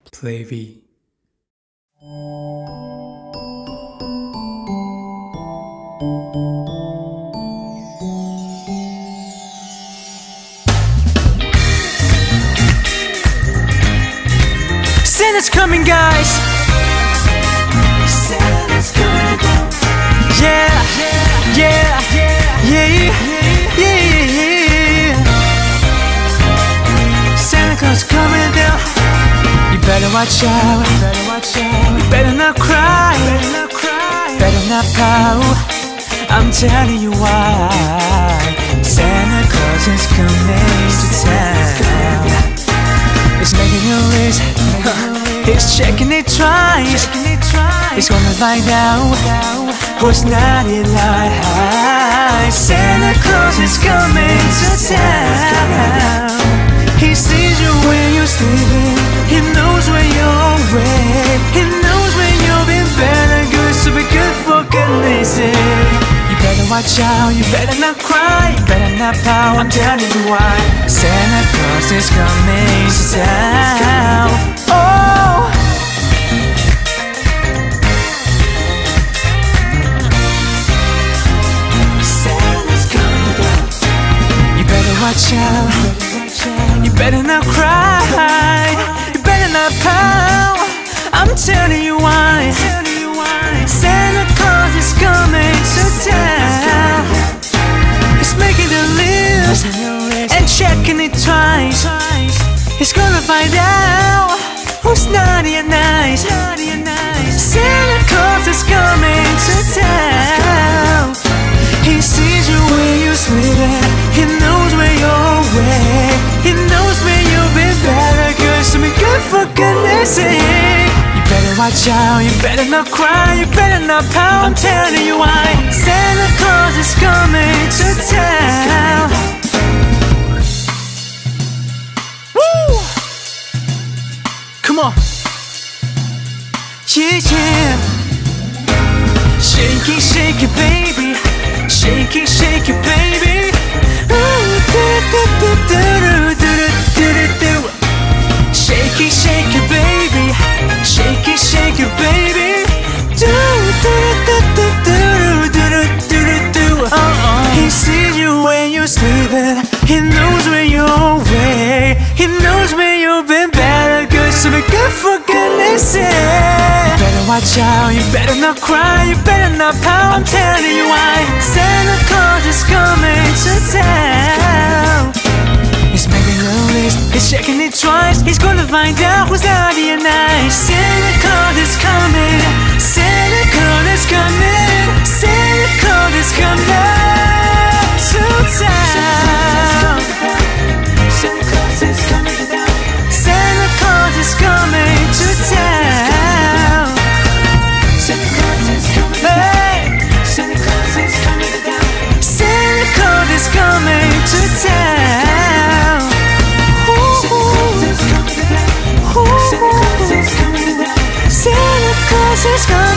Plavy. Santa's coming, guys. Santa's coming. Yeah, yeah, yeah, yeah, yeah. Santa Claus coming down. You better watch out. You better not cry. Better not pout. I'm telling you why. Santa Claus is coming to town. He's making a list. He's checking it twice. He's gonna find out who's not in line. Santa Claus is coming to town. He sees you when you're sleeping. He knows when you're awake. He knows when you've been bad and good, so be good for goodness sake. You better watch out, you better not cry, you better not pout, I'm telling you why. Santa Claus is coming to town. Oh, Santa's coming down. You better watch out, you better not cry, you better not pout, I'm telling you why. Santa Claus is coming to town. He's making the list and checking it twice. He's gonna find out who's naughty and nice. Santa Claus is coming to town. He sees you when you're sleeping. He knows when you're awake. He knows when you've been bad or good, so be good for goodness sake. You better watch out, you better not cry, you better not pout, I'm telling you why. Santa Claus is coming to town. Woo! Come on. Yeah, yeah. Shake it, shake it, baby. Shake it, baby. Ooh, do, do, do, do, do, do, do, do. Shake it, baby. Shake it, baby. Do, do, do, do, do, do, do, do, do. He sees you when you're sleeping. He knows when you're awake. He knows when you've been bad or good, so be good for goodness sake. You better watch out, you better not cry, you better not pout, I'm telling you why. Santa Claus is coming to town. He's making a list, he's checking it twice. He's gonna find out who's naughty and nice. Santa Claus is coming. Santa Claus is coming. Santa Claus is coming to town. Santa Claus is coming to town. Santa Claus is coming to town. Santa Claus is coming to town. Santa Claus is coming to town. Santa Claus is coming to town. Santa Claus is coming to town. Santa Claus is coming.